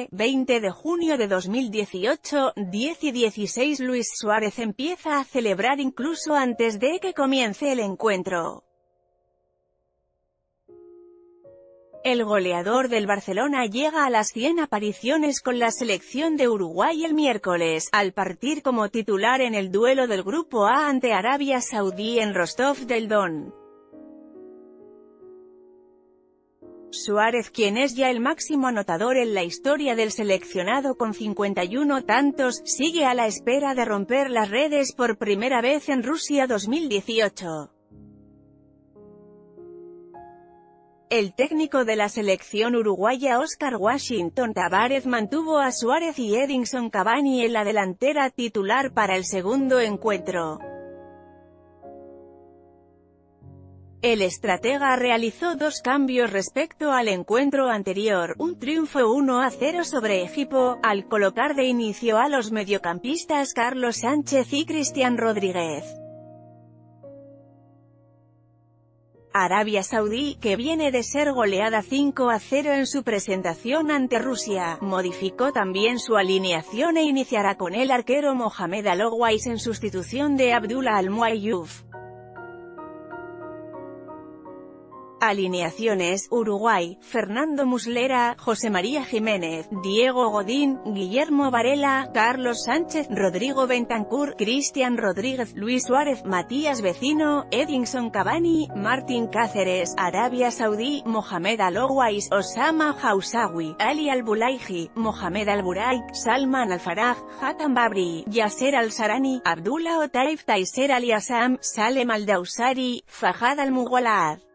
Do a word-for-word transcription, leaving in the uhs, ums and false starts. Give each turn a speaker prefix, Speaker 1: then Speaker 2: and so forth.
Speaker 1: F, veinte de junio de dos mil dieciocho, diez y dieciséis. Luis Suárez empieza a celebrar incluso antes de que comience el encuentro. El goleador del Barcelona llega a las cien apariciones con la selección de Uruguay el miércoles, al partir como titular en el duelo del Grupo A ante Arabia Saudí en Rostov del Don. Suárez, quien es ya el máximo anotador en la historia del seleccionado con cincuenta y uno tantos, sigue a la espera de romper las redes por primera vez en Rusia dos mil dieciocho. El técnico de la selección uruguaya Oscar Washington Tabárez mantuvo a Suárez y Edinson Cavani en la delantera titular para el segundo encuentro. El estratega realizó dos cambios respecto al encuentro anterior, un triunfo uno a cero sobre Egipto, al colocar de inicio a los mediocampistas Carlos Sánchez y Cristian Rodríguez. Arabia Saudí, que viene de ser goleada cinco a cero en su presentación ante Rusia, modificó también su alineación e iniciará con el arquero Mohamed Al-Owais en sustitución de Abdullah Al-Muayyuf. Alineaciones: Uruguay, Fernando Muslera, José María Jiménez, Diego Godín, Guillermo Varela, Carlos Sánchez, Rodrigo Bentancur, Cristian Rodríguez, Luis Suárez, Matías Vecino, Edinson Cavani, Martín Cáceres. Arabia Saudí, Mohamed Al-Owais, Osama Housawi, Ali Al-Bulaiji, Mohamed Al-Buraik, Salman Al-Faraj, Hatem Babri, Yasser Al-Sarani, Abdullah Otaif, Taiser Ali Assam, Salem Al-Dawsari, Fahad Al-Mughallad.